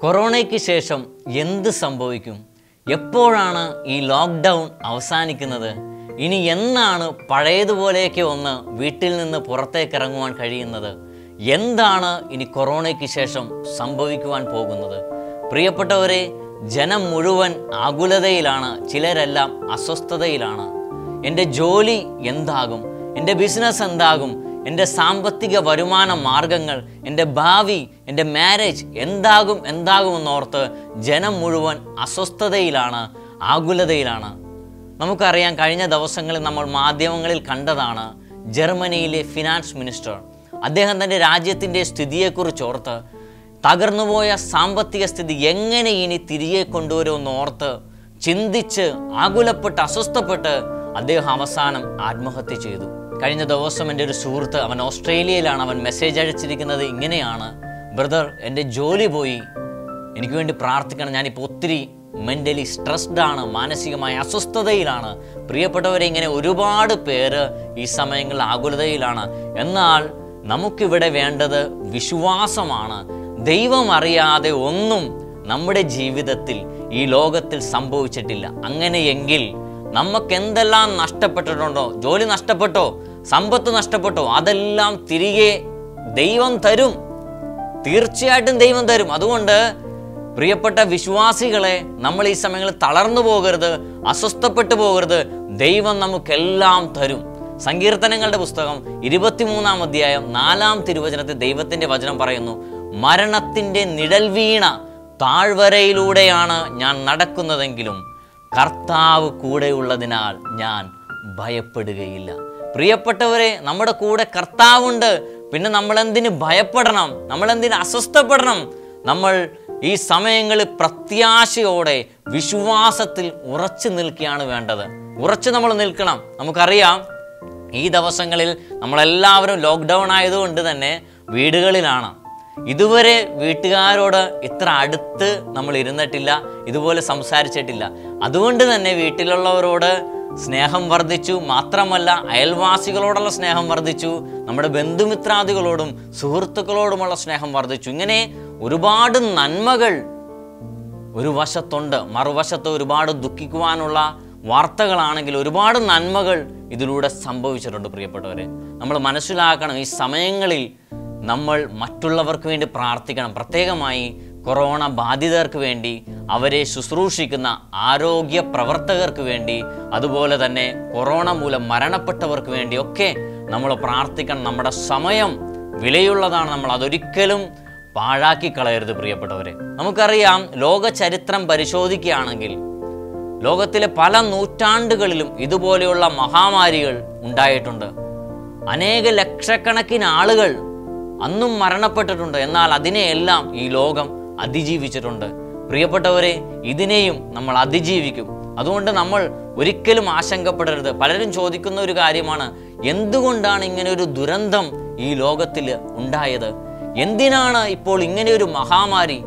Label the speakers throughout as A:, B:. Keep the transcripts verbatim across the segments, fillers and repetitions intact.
A: കൊറോണയ്ക്ക് ശേഷം എന്ത് സംഭവിക്കും? എപ്പോഴാണ് ഈ ലോക്ക്ഡൗൺ അവസാനിക്കുന്നത്? ഇനി എന്നാണ് പഴയതുപോലെയൊക്കെ ഒന്ന് വീട്ടിൽ നിന്ന് പുറത്തേക്ക് ഇറങ്ങുവാൻ കഴിയുന്നത്? എന്താണ് ഇനി കൊറോണയ്ക്ക് ശേഷം സംഭവിക്കുവാൻ പോകുന്നത്? പ്രിയപ്പെട്ടവരെ, ജനം മുഴുവൻ ആകുലതയിലാണ്, ചിലരെല്ലാം അസ്വസ്ഥതയിലാണ്. എൻ്റെ ജോലി എന്താകും? എൻ്റെ ബിസിനസ് എന്താകും? എൻ്റെ സാമ്പത്തിക വരുമാന മാർഗങ്ങൾ, എൻ്റെ ഭാവി, എൻ്റെ മാരേജ് എന്താകും എന്താകുമെന്നോർത്ത് ജനം മുഴുവൻ അസ്വസ്ഥതയിലാണ്, ആകുലതയിലാണ്. നമുക്കറിയാം, കഴിഞ്ഞ ദിവസങ്ങളിൽ നമ്മൾ മാധ്യമങ്ങളിൽ കണ്ടതാണ് ജർമ്മനിയിലെ ഫിനാൻസ് മിനിസ്റ്റർ. അദ്ദേഹം തൻ്റെ രാജ്യത്തിൻ്റെ സ്ഥിതിയെക്കുറിച്ചോർത്ത്, തകർന്നുപോയ സാമ്പത്തിക സ്ഥിതി എങ്ങനെ ഇനി തിരികെ കൊണ്ടുവരുമെന്നോർത്ത് ചിന്തിച്ച് ആകുലപ്പെട്ട് അസ്വസ്ഥപ്പെട്ട് അദ്ദേഹം അവസാനം ആത്മഹത്യ ചെയ്തു. കഴിഞ്ഞ ദിവസം എൻ്റെ ഒരു സുഹൃത്ത്, അവൻ ഓസ്ട്രേലിയയിലാണ്, അവൻ മെസ്സേജ് അയച്ചിരിക്കുന്നത് ഇങ്ങനെയാണ്: ബ്രദർ, എൻ്റെ ജോലി പോയി, എനിക്ക് വേണ്ടി പ്രാർത്ഥിക്കണം, ഞാനിപ്പോൾ ഒത്തിരി മെൻ്റലി സ്ട്രെസ്ഡ് ആണ്, മാനസികമായ അസ്വസ്ഥതയിലാണ്. പ്രിയപ്പെട്ടവരെ, ഇങ്ങനെ ഒരുപാട് പേര് ഈ സമയങ്ങളിൽ ആകുലതയിലാണ്. എന്നാൽ നമുക്കിവിടെ വേണ്ടത് വിശ്വാസമാണ്. ദൈവം അറിയാതെ ഒന്നും നമ്മുടെ ജീവിതത്തിൽ ഈ ലോകത്തിൽ സംഭവിച്ചിട്ടില്ല. അങ്ങനെയെങ്കിൽ നമുക്ക് എന്തെല്ലാം നഷ്ടപ്പെട്ടിട്ടുണ്ടോ, ജോലി നഷ്ടപ്പെട്ടോ, സമ്പത്ത് നഷ്ടപ്പെട്ടോ, അതെല്ലാം തിരികെ ദൈവം തരും. തീർച്ചയായിട്ടും ദൈവം തരും. അതുകൊണ്ട് പ്രിയപ്പെട്ട വിശ്വാസികളെ, നമ്മൾ ഈ സമയങ്ങളിൽ തളർന്നു പോകരുത്, അസ്വസ്ഥപ്പെട്ടു പോകരുത്. ദൈവം നമുക്കെല്ലാം തരും. സങ്കീർത്തനങ്ങളുടെ പുസ്തകം ഇരുപത്തിമൂന്നാം അധ്യായം നാലാം തിരുവചനത്തിൽ ദൈവത്തിൻ്റെ വചനം പറയുന്നു: മരണത്തിൻ്റെ നിഴൽ വീണ താഴ്വരയിലൂടെയാണ് ഞാൻ നടക്കുന്നതെങ്കിലും കർത്താവ് കൂടെയുള്ളതിനാൽ ഞാൻ ഭയപ്പെടുകയില്ല. പ്രിയപ്പെട്ടവരെ, നമ്മുടെ കൂടെ കർത്താവുണ്ട്. പിന്നെ നമ്മളെന്തിന് ഭയപ്പെടണം? നമ്മളെന്തിന് അസ്വസ്ഥപ്പെടണം? നമ്മൾ ഈ സമയങ്ങളിൽ പ്രത്യാശയോടെ വിശ്വാസത്തിൽ ഉറച്ചു നിൽക്കുകയാണ് വേണ്ടത്. ഉറച്ചു നമ്മൾ നിൽക്കണം. നമുക്കറിയാം, ഈ ദിവസങ്ങളിൽ നമ്മളെല്ലാവരും ലോക്ക്ഡൗൺ ആയതുകൊണ്ട് തന്നെ വീടുകളിലാണ്. ഇതുവരെ വീട്ടുകാരോട് ഇത്ര അടുത്ത് നമ്മൾ ഇരുന്നിട്ടില്ല, ഇതുപോലെ സംസാരിച്ചിട്ടില്ല. അതുകൊണ്ട് തന്നെ വീട്ടിലുള്ളവരോട് സ്നേഹം വർദ്ധിച്ചു. മാത്രമല്ല, അയൽവാസികളോടുള്ള സ്നേഹം വർദ്ധിച്ചു, നമ്മുടെ ബന്ധുമിത്രാദികളോടും സുഹൃത്തുക്കളോടുമുള്ള സ്നേഹം വർദ്ധിച്ചു. ഇങ്ങനെ ഒരുപാട് നന്മകൾ ഒരു വശത്തുണ്ട്. മറുവശത്ത് ഒരുപാട് ദുഃഖിക്കുവാനുള്ള വാർത്തകളാണെങ്കിൽ ഒരുപാട് നന്മകൾ ഇതിലൂടെ സംഭവിച്ചിട്ടുണ്ട്. പ്രിയപ്പെട്ടവരെ, നമ്മൾ മനസ്സിലാക്കണം, ഈ സമയങ്ങളിൽ നമ്മൾ മറ്റുള്ളവർക്ക് വേണ്ടി പ്രാർത്ഥിക്കണം. പ്രത്യേകമായി കൊറോണ ബാധിതർക്ക് വേണ്ടി, അവരെ ശുശ്രൂഷിക്കുന്ന ആരോഗ്യ പ്രവർത്തകർക്ക് വേണ്ടി, അതുപോലെ തന്നെ കൊറോണ മൂലം മരണപ്പെട്ടവർക്ക് വേണ്ടിയൊക്കെ നമ്മൾ പ്രാർത്ഥിക്കണം. നമ്മുടെ സമയം വിലയുള്ളതാണ്. നമ്മൾ അതൊരിക്കലും പാഴാക്കി കളയരുത്. പ്രിയപ്പെട്ടവരെ, നമുക്കറിയാം, ലോക ചരിത്രം പരിശോധിക്കുകയാണെങ്കിൽ ലോകത്തിലെ പല നൂറ്റാണ്ടുകളിലും ഇതുപോലെയുള്ള മഹാമാരികൾ ഉണ്ടായിട്ടുണ്ട്. അനേക ലക്ഷക്കണക്കിന് ആളുകൾ അന്നും മരണപ്പെട്ടിട്ടുണ്ട്. എന്നാൽ അതിനെയെല്ലാം ഈ ലോകം അതിജീവിച്ചിട്ടുണ്ട്. പ്രിയപ്പെട്ടവരെ, ഇതിനെയും നമ്മൾ അതിജീവിക്കും. അതുകൊണ്ട് നമ്മൾ ഒരിക്കലും ആശങ്കപ്പെടരുത്. പലരും ചോദിക്കുന്ന ഒരു കാര്യമാണ്: എന്തുകൊണ്ടാണ് ഇങ്ങനെ ഒരു ദുരന്തം ഈ ലോകത്തിൽ ഉണ്ടായത്? എന്തിനാണ് ഇപ്പോൾ ഇങ്ങനെയൊരു മഹാമാരി?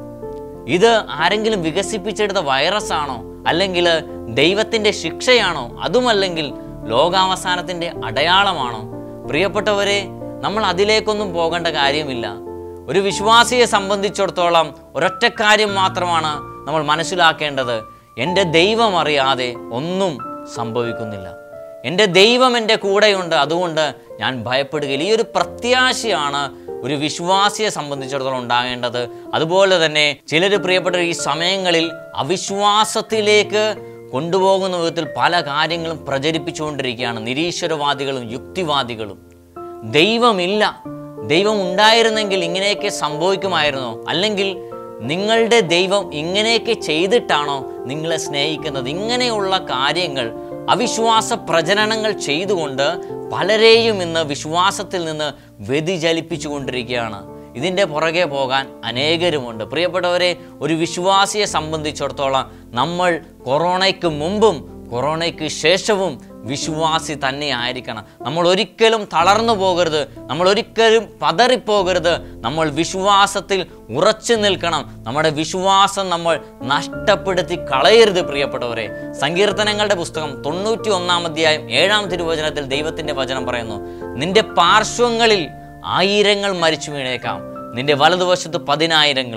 A: ഇത് ആരെങ്കിലും വികസിപ്പിച്ചെടുത്ത വൈറസ് ആണോ? അല്ലെങ്കിൽ ദൈവത്തിൻ്റെ ശിക്ഷയാണോ? അതുമല്ലെങ്കിൽ ലോകാവസാനത്തിൻ്റെ അടയാളമാണോ? പ്രിയപ്പെട്ടവരെ, നമ്മൾ അതിലേക്കൊന്നും പോകേണ്ട കാര്യമില്ല. ഒരു വിശ്വാസിയെ സംബന്ധിച്ചിടത്തോളം ഒരൊറ്റ കാര്യം മാത്രമാണ് നമ്മൾ മനസ്സിലാക്കേണ്ടത്: എൻ്റെ ദൈവം അറിയാതെ ഒന്നും സംഭവിക്കുന്നില്ല. എൻ്റെ ദൈവം എൻ്റെ കൂടെയുണ്ട്, അതുകൊണ്ട് ഞാൻ ഭയപ്പെടുകയില്ല. ഈ ഒരു പ്രത്യാശയാണ് ഒരു വിശ്വാസിയെ സംബന്ധിച്ചിടത്തോളം ഉണ്ടാകേണ്ടത്. അതുപോലെ തന്നെ ചിലർ, പ്രിയപ്പെട്ട, ഈ സമയങ്ങളിൽ അവിശ്വാസത്തിലേക്ക് കൊണ്ടുപോകുന്ന വിധത്തിൽ പല കാര്യങ്ങളും പ്രചരിപ്പിച്ചുകൊണ്ടിരിക്കുകയാണ്. നിരീശ്വരവാദികളും യുക്തിവാദികളും. ദൈവമില്ല, ദൈവം ഉണ്ടായിരുന്നെങ്കിൽ ഇങ്ങനെയൊക്കെ സംഭവിക്കുമായിരുന്നോ? അല്ലെങ്കിൽ നിങ്ങളുടെ ദൈവം ഇങ്ങനെയൊക്കെ ചെയ്തിട്ടാണോ നിങ്ങളെ സ്നേഹിക്കുന്നത്? ഇങ്ങനെയുള്ള കാര്യങ്ങൾ, അവിശ്വാസ പ്രചരണങ്ങൾ ചെയ്തുകൊണ്ട് പലരെയും ഇന്ന് വിശ്വാസത്തിൽ നിന്ന് വ്യതിചലിപ്പിച്ചു കൊണ്ടിരിക്കുകയാണ്. ഇതിൻ്റെ പുറകെ പോകാൻ അനേകരുമുണ്ട്. പ്രിയപ്പെട്ടവരെ, ഒരു വിശ്വാസിയെ സംബന്ധിച്ചിടത്തോളം നമ്മൾ കൊറോണയ്ക്ക് മുമ്പും കൊറോണയ്ക്ക് ശേഷവും വിശ്വാസി തന്നെ ആയിരിക്കണം. നമ്മൾ ഒരിക്കലും തളർന്നു പോകരുത്, നമ്മൾ ഒരിക്കലും പതറിപ്പോകരുത്. നമ്മൾ വിശ്വാസത്തിൽ ഉറച്ചു നിൽക്കണം. നമ്മുടെ വിശ്വാസം നമ്മൾ നഷ്ടപ്പെടുത്തി കളയരുത്. പ്രിയപ്പെട്ടവരെ, സങ്കീർത്തനങ്ങളുടെ പുസ്തകം തൊണ്ണൂറ്റി ഒന്നാം അധ്യായം ഏഴാം തിരുവചനത്തിൽ ദൈവത്തിൻ്റെ വചനം പറയുന്നു: നിന്റെ പാർശ്വങ്ങളിൽ ആയിരങ്ങൾ മരിച്ചു വീണേക്കാം, നിന്റെ വലതുവശത്ത് പതിനായിരങ്ങളും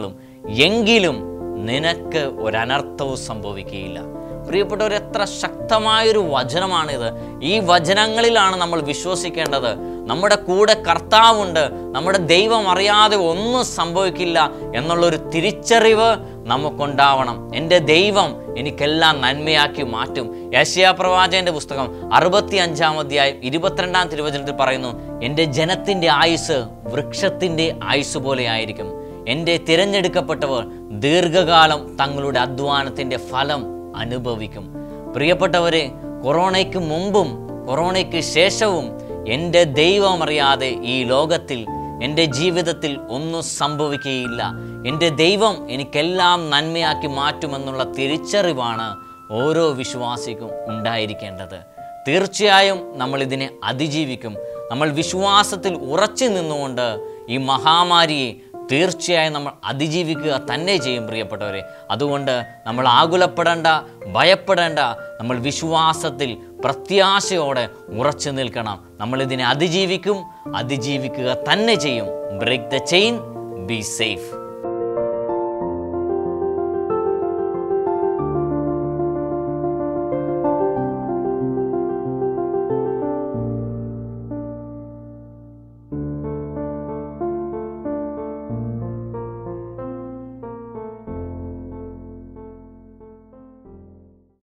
A: എങ്കിലും നിനക്ക് ഒരനർത്ഥവും സംഭവിക്കുകയില്ല. പ്രിയപ്പെട്ടവർ, എത്ര ശക്തമായൊരു വചനമാണിത്. ഈ വചനങ്ങളിലാണ് നമ്മൾ വിശ്വസിക്കേണ്ടത്. നമ്മുടെ കൂടെ കർത്താവുണ്ട്, നമ്മുടെ ദൈവം അറിയാതെ ഒന്നും സംഭവിക്കില്ല എന്നുള്ളൊരു തിരിച്ചറിവ് നമുക്കുണ്ടാവണം. എൻ്റെ ദൈവം എനിക്കെല്ലാം നന്മയാക്കി മാറ്റും. യെശയ്യാ പ്രവാചകന്റെ പുസ്തകം അറുപത്തി അഞ്ചാം അധ്യായം ഇരുപത്തിരണ്ടാം തിരുവചനത്തിൽ പറയുന്നു, എൻ്റെ ജനത്തിൻ്റെ ആയുസ് വൃക്ഷത്തിൻ്റെ ആയുസ് പോലെ ആയിരിക്കും. എൻ്റെ തിരഞ്ഞെടുക്കപ്പെട്ടവർ ദീർഘകാലം തങ്ങളുടെ അധ്വാനത്തിൻ്റെ ഫലം അനുഭവിക്കും. പ്രിയപ്പെട്ടവരെ, കൊറോണയ്ക്ക് മുമ്പും കൊറോണയ്ക്ക് ശേഷവും എൻ്റെ ദൈവം അറിയാതെ ഈ ലോകത്തിൽ എൻ്റെ ജീവിതത്തിൽ ഒന്നും സംഭവിക്കുകയില്ല. എൻ്റെ ദൈവം എനിക്കെല്ലാം നന്മയാക്കി മാറ്റുമെന്നുള്ള തിരിച്ചറിവാണ് ഓരോ വിശ്വാസിക്കും ഉണ്ടായിരിക്കേണ്ടത്. തീർച്ചയായും നമ്മൾ ഇതിനെ അതിജീവിക്കും. നമ്മൾ വിശ്വാസത്തിൽ ഉറച്ചു നിന്നുകൊണ്ട് ഈ മഹാമാരിയെ തീർച്ചയായും നമ്മൾ അതിജീവിക്കുക തന്നെ ചെയ്യും. പ്രിയപ്പെട്ടവരെ, അതുകൊണ്ട് നമ്മൾ ആകുലപ്പെടേണ്ട, ഭയപ്പെടേണ്ട. നമ്മൾ വിശ്വാസത്തിൽ പ്രത്യാശയോടെ ഉറച്ചു നിൽക്കണം. നമ്മളിതിനെ അതിജീവിക്കും, അതിജീവിക്കുക തന്നെ ചെയ്യും. Break the chain, be safe.